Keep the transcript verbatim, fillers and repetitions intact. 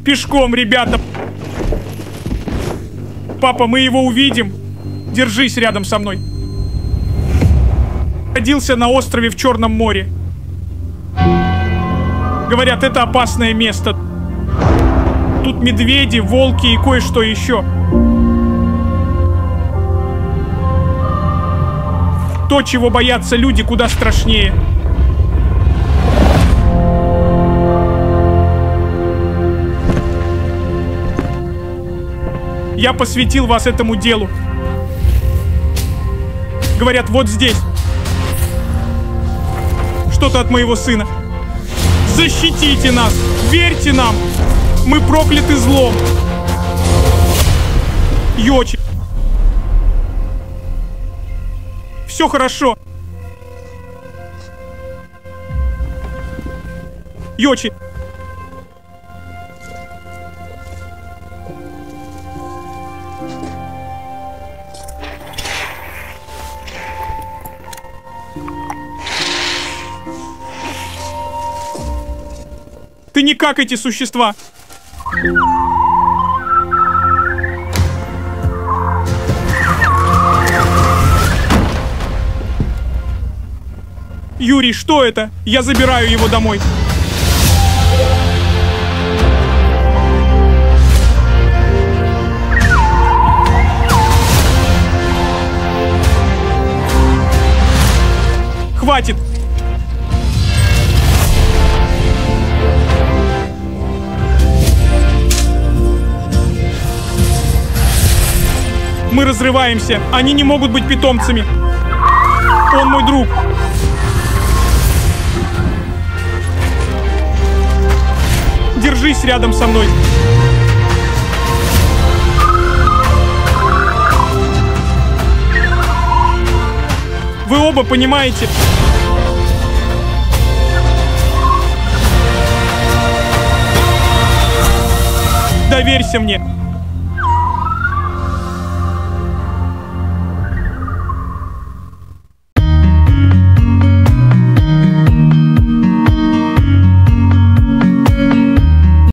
Пешком, ребята. Папа, мы его увидим. Держись рядом со мной. Родился на острове в Черном море. Говорят, это опасное место. Тут медведи, волки и кое-что еще. То, чего боятся люди, куда страшнее. Я посвятил вас этому делу. Говорят, вот здесь. Что-то от моего сына. Защитите нас! Верьте нам! Мы прокляты злом! Йочи! Все хорошо! Йочи! Ты не как эти существа. Юрий, что это? Я забираю его домой. Хватит. Мы разрываемся. Они не могут быть питомцами. Он мой друг. Держись рядом со мной. Вы оба понимаете. Доверься мне.